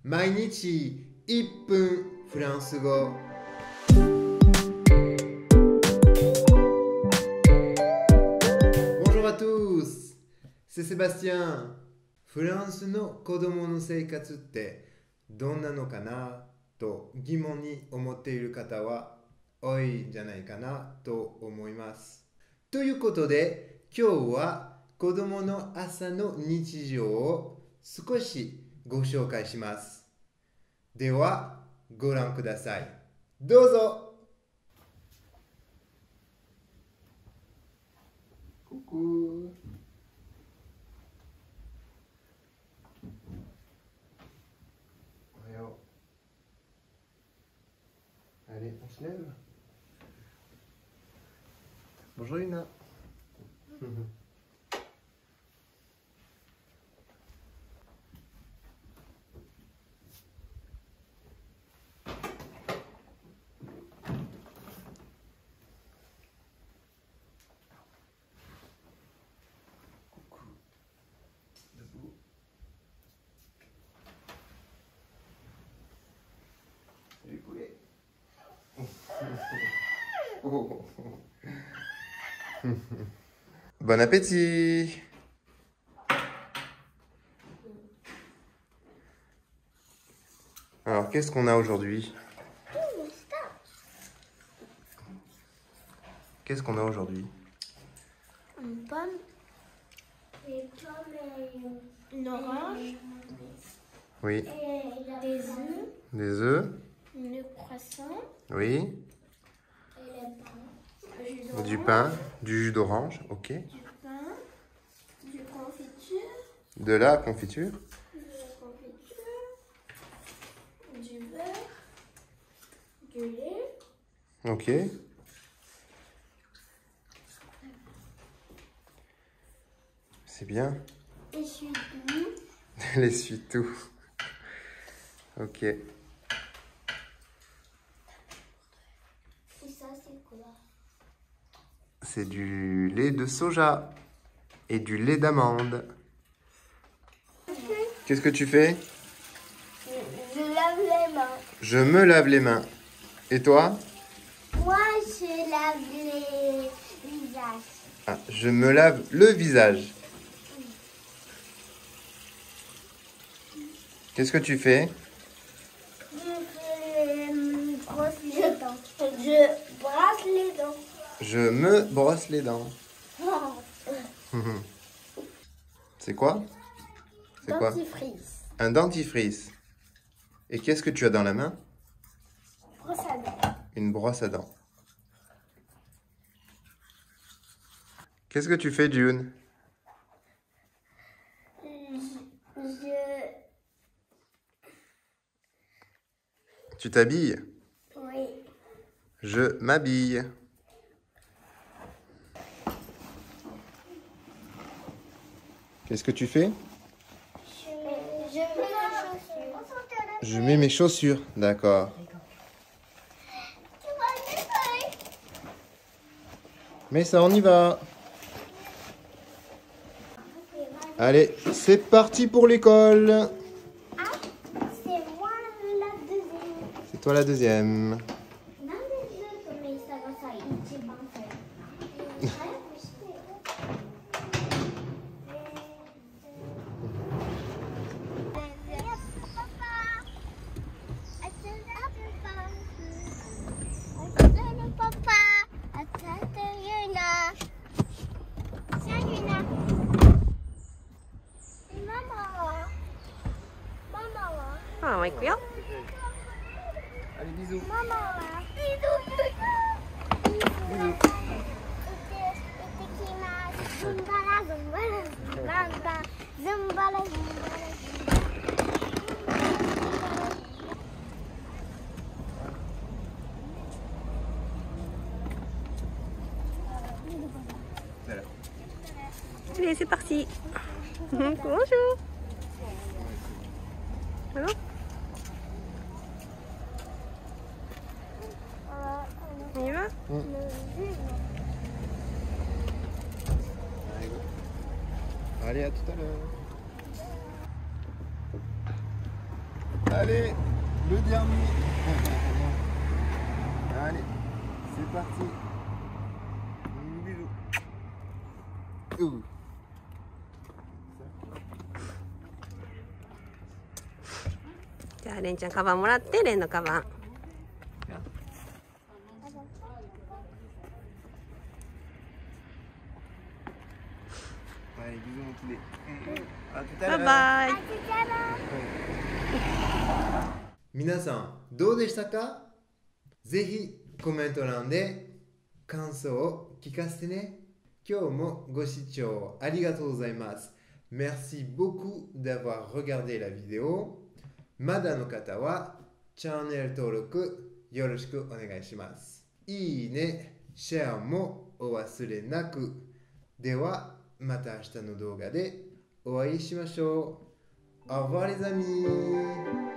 毎日1分フランス語。Bonjour à tous, c'est Sébastien. フランスの子供の生活ってどんなのかなと疑問に思っている方は多いんじゃないかなと思います。ということで今日は子供の朝の日常を少しご紹介します。ではご覧ください。どうぞ。Coucou. Allez, on se lève. Bonjour Lina. Coucou. Debout. Salut poulet. Oh. Bon appétit. Alors, qu'est-ce qu'on a aujourd'hui? Qu'est-ce qu'on a aujourd'hui? Une pomme, des pommes et une orange, Oui. et des œufs, Des œufs. le croissant, Oui. et le pain, Du pain. Du jus d'orange. Ok. du pain, du confiture, De la confiture. du beurre, du lait, Ok. C'est bien. essuie-tout, L'essuie-tout. Ok. et ça c'est quoi? C'est du lait de soja et du lait d'amande. Qu'est-ce que tu fais? Je lave les mains. Je me lave les mains. Et toi? Moi je lave les visages. Ah, je me lave le visage. Qu'est-ce que tu fais? Je brosse les dents. Je brasse les dents. Je me brosse les dents. C'est quoi? C'est quoi? Dentifrice. Un dentifrice. Et qu'est-ce que tu as dans la main? Brosse à dents. Une brosse à dents. Qu'est-ce que tu fais, June? Tu t'habilles? Oui. Je m'habille. Qu'est-ce que tu fais? Je mets mes chaussures. Je mets mes chaussures. D'accord. Mais ça, on y va. Allez, c'est parti pour l'école. Ah, c'est moi la deuxième. C'est toi la deuxième. 아, 있고요. Allez, bisous. Allez, c'est parti. Bonjour. Alors? On y va? Allez, à tout à l'heure. Allez, le dernier. Allez, c'est parti. Bisous. Ouh. じゃあレンちゃんカバンもらってレンのカバン。 Allez, bisous mon poulet. À tout à バイ l'heure. バイ。 皆さんどうでしたか？ぜひコメント欄で感想を聞かせてね。今日もご視聴ありがとうございます。Merci beaucoup d'avoir regardé la vidéo. まだの方はチャンネル登録よろしくお願いします。いいね、シェアもお忘れなく。ではまた明日の動画でお会いしましょう。Au revoir les amis!